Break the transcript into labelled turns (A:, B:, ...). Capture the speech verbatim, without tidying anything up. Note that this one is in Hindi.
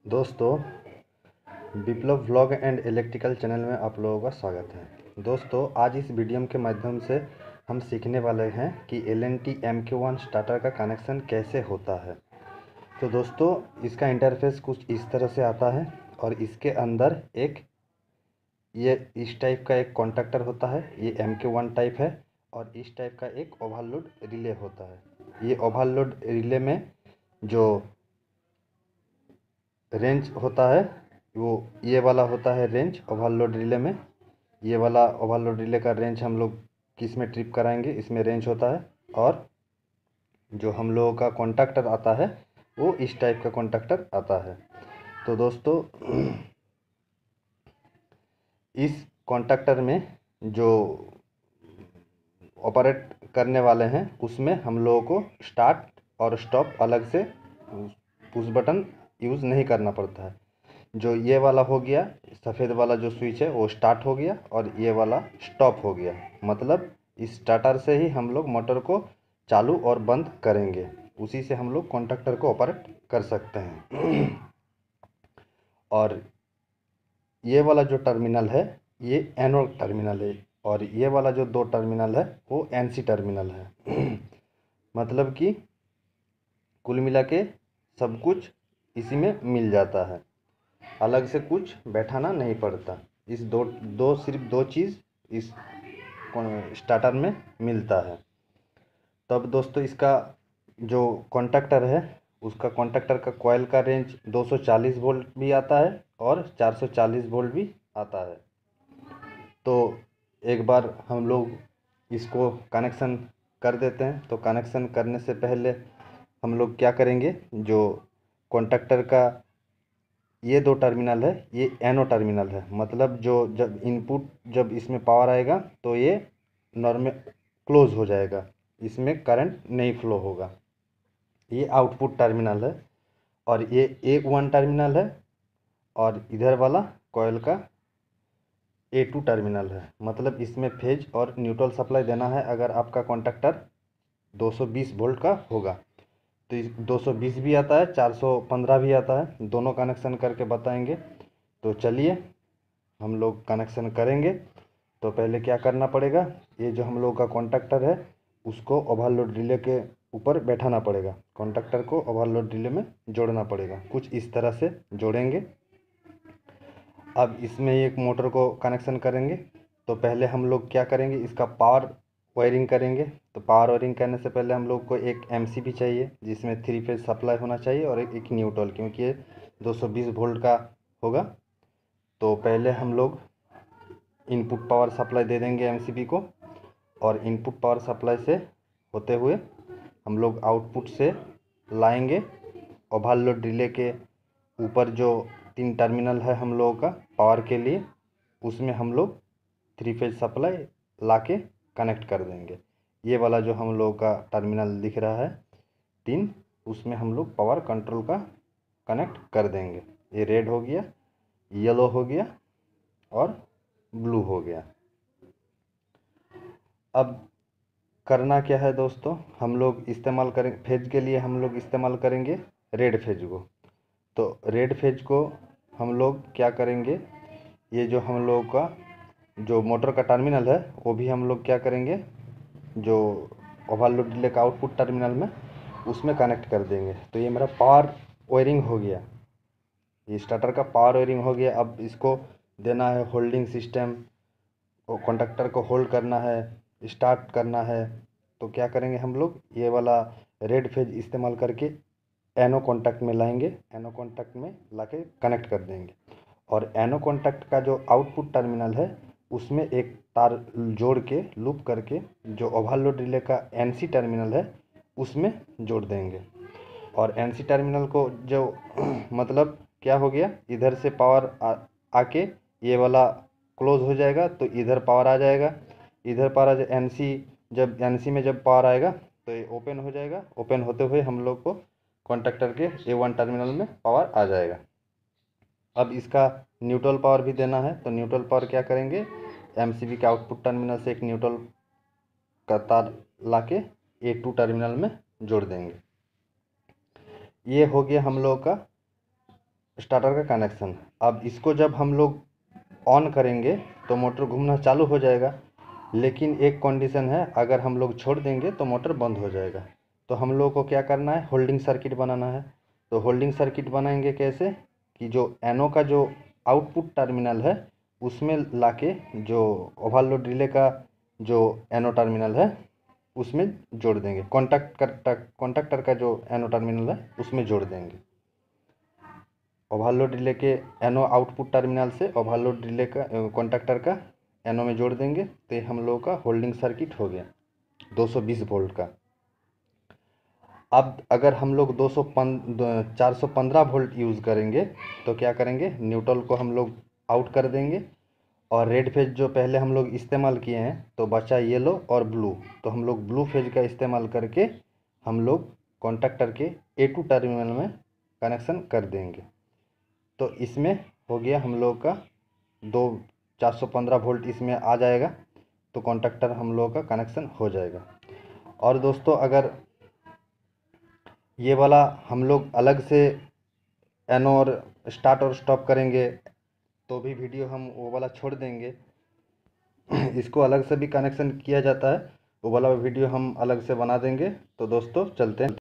A: दोस्तों, Viplav vlog and electrical channel में आप लोगों का स्वागत है। दोस्तों, आज इस वीडियो के माध्यम से हम सीखने वाले हैं कि L N T M Q one starter का कनेक्शन कैसे होता है। तो दोस्तों, इसका इंटरफेस कुछ इस तरह से आता है और इसके अंदर एक ये इस टाइप का एक कॉन्टैक्टर होता है। ये एम क्यू वन टाइप है और इस टाइप का एक ओवरलोड रिले होता है। ये ओवरलोड रिले में जो रेंज होता है वो ये वाला होता है। रेंज ओवरलोड रिले में ये वाला ओवरलोड रिले का रेंज हम लोग किस में ट्रिप कराएंगे, इसमें रेंज होता है। और जो हम लोगों का कॉन्टैक्टर आता है वो इस टाइप का कॉन्टैक्टर आता है। तो दोस्तों, इस कॉन्टैक्टर में जो ऑपरेट करने वाले हैं उसमें हम लोगों को स्टार्ट और स्टॉप अलग से पुश बटन यूज़ नहीं करना पड़ता है। जो ये वाला हो गया, सफ़ेद वाला जो स्विच है वो स्टार्ट हो गया और ये वाला स्टॉप हो गया। मतलब इस स्टार्टर से ही हम लोग मोटर को चालू और बंद करेंगे, उसी से हम लोग कॉन्टैक्टर को ऑपरेट कर सकते हैं। और ये वाला जो टर्मिनल है ये एनोड टर्मिनल है और ये वाला जो दो टर्मिनल है वो एन सी टर्मिनल है। मतलब कि कुल मिला के सब कुछ इसी में मिल जाता है, अलग से कुछ बैठाना नहीं पड़ता। इस दो दो सिर्फ दो चीज़ इस स्टार्टर में मिलता है। तब दोस्तों, इसका जो कॉन्टैक्टर है उसका कॉन्टैक्टर का कॉइल का रेंज दो सौ चालीस वोल्ट भी आता है और चार सौ चालीस वोल्ट भी आता है। तो एक बार हम लोग इसको कनेक्शन कर देते हैं। तो कनेक्शन करने से पहले हम लोग क्या करेंगे, जो कॉन्टैक्टर का ये दो टर्मिनल है ये एनो टर्मिनल है। मतलब जो जब इनपुट जब इसमें पावर आएगा तो ये नॉर्मल क्लोज हो जाएगा, इसमें करंट नहीं फ्लो होगा। ये आउटपुट टर्मिनल है और ये एक वन टर्मिनल है और इधर वाला कॉइल का ए टू टर्मिनल है। मतलब इसमें फेज और न्यूट्रल सप्लाई देना है अगर आपका कॉन्टैक्टर दो सौ बीस वोल्ट का होगा। तो दो सौ बीस भी आता है, चार सौ पंद्रह भी आता है, दोनों कनेक्शन करके बताएंगे। तो चलिए हम लोग कनेक्शन करेंगे। तो पहले क्या करना पड़ेगा, ये जो हम लोग का कॉन्टैक्टर है उसको ओवरलोड रिले के ऊपर बैठाना पड़ेगा। कॉन्टैक्टर को ओवरलोड रिले में जोड़ना पड़ेगा, कुछ इस तरह से जोड़ेंगे। अब इसमें एक मोटर को कनेक्शन करेंगे। तो पहले हम लोग क्या करेंगे, इसका पावर वायरिंग करेंगे। तो पावर वायरिंग करने से पहले हम लोग को एक एमसीबी चाहिए जिसमें थ्री फेज सप्लाई होना चाहिए और एक, एक न्यूट्रल, क्योंकि ये दो सौ बीस वोल्ट का होगा। तो पहले हम लोग इनपुट पावर सप्लाई दे देंगे एमसीबी को और इनपुट पावर सप्लाई से होते हुए हम लोग आउटपुट से लाएंगे ओवरलोड रिले के ऊपर जो तीन टर्मिनल है हम लोगों का पावर के लिए, उसमें हम लोग थ्री फेज सप्लाई लाके कनेक्ट कर देंगे। ये वाला जो हम लोगों का टर्मिनल दिख रहा है तीन, उसमें हम लोग पावर कंट्रोल का कनेक्ट कर देंगे। ये रेड हो गया, येलो हो गया और ब्लू हो गया। अब करना क्या है दोस्तों, हम लोग इस्तेमाल करें फेज के लिए हम लोग इस्तेमाल करेंगे रेड फेज को। तो रेड फेज को हम लोग क्या करेंगे, ये जो हम लोगों का जो मोटर का टर्मिनल है वो भी हम लोग क्या करेंगे, जो ओवरलोड रिले का आउटपुट टर्मिनल में उसमें कनेक्ट कर देंगे। तो ये मेरा पावर वायरिंग हो गया, ये स्टार्टर का पावर वायरिंग हो गया। अब इसको देना है होल्डिंग सिस्टम, कॉन्टैक्टर को होल्ड करना है, स्टार्ट करना है। तो क्या करेंगे, हम लोग ये वाला रेड फेज इस्तेमाल करके एनो कॉन्टैक्ट में लाएंगे, एनो कॉन्टैक्ट में लाके कनेक्ट कर देंगे। और एनो कॉन्टैक्ट का जो आउटपुट टर्मिनल है उसमें एक तार जोड़ के लूप करके जो ओवरलोड रिले का एनसी टर्मिनल है उसमें जोड़ देंगे। और एनसी टर्मिनल को जो मतलब क्या हो गया, इधर से पावर आ, आके ये वाला क्लोज हो जाएगा तो इधर पावर आ जाएगा। इधर पावर एनसी जब एनसी में जब पावर आएगा तो ये ओपन हो जाएगा। ओपन होते हुए हम लोग को कॉन्टैक्टर के ए वन टर्मिनल में पावर आ जाएगा। अब इसका न्यूट्रल पावर भी देना है। तो न्यूट्रल पावर क्या करेंगे, एमसीबी के आउटपुट टर्मिनल से एक न्यूट्रल का तार लाके ए टू टर्मिनल में जोड़ देंगे। ये हो गया हम लोग का स्टार्टर का कनेक्शन। अब इसको जब हम लोग ऑन करेंगे तो मोटर घूमना चालू हो जाएगा, लेकिन एक कंडीशन है, अगर हम लोग छोड़ देंगे तो मोटर बंद हो जाएगा। तो हम लोग को क्या करना है, होल्डिंग सर्किट बनाना है। तो होल्डिंग सर्किट बनाएंगे कैसे कि जो एनो का जो आउटपुट टर्मिनल है उसमें लाके जो ओवरलोड रिले का जो एनो टर्मिनल है उसमें जोड़ देंगे, कॉन्टैक्ट कर कॉन्टैक्टर का जो एनो टर्मिनल है उसमें जोड़ देंगे। ओवरलोड रिले के एनो आउटपुट टर्मिनल से ओवरलोड रिले का कॉन्टैक्टर का एनो में जोड़ देंगे, तो ये हम लोगों का होल्डिंग सर्किट हो गया दो सौ बीस वोल्ट का। अब अगर हम लोग दो सौ चार सौ पंद्रह वोल्ट यूज़ करेंगे तो क्या करेंगे, न्यूट्रल को हम लोग आउट कर देंगे, और रेड फेज जो पहले हम लोग इस्तेमाल किए हैं तो बचा येलो और ब्लू, तो हम लोग ब्लू फेज का इस्तेमाल करके हम लोग कॉन्टैक्टर के ए टू टर्मिनल में कनेक्शन कर देंगे। तो इसमें हो गया हम लोग का दो चार सौ पंद्रह वोल्ट इसमें आ जाएगा, तो कॉन्टैक्टर हम लोग का कनेक्शन हो जाएगा। और दोस्तों अगर ये वाला हम लोग अलग से एनो और स्टार्ट और स्टॉप करेंगे तो भी वीडियो हम वो वाला छोड़ देंगे। इसको अलग से भी कनेक्शन किया जाता है, वो वाला वीडियो हम अलग से बना देंगे। तो दोस्तों चलते हैं।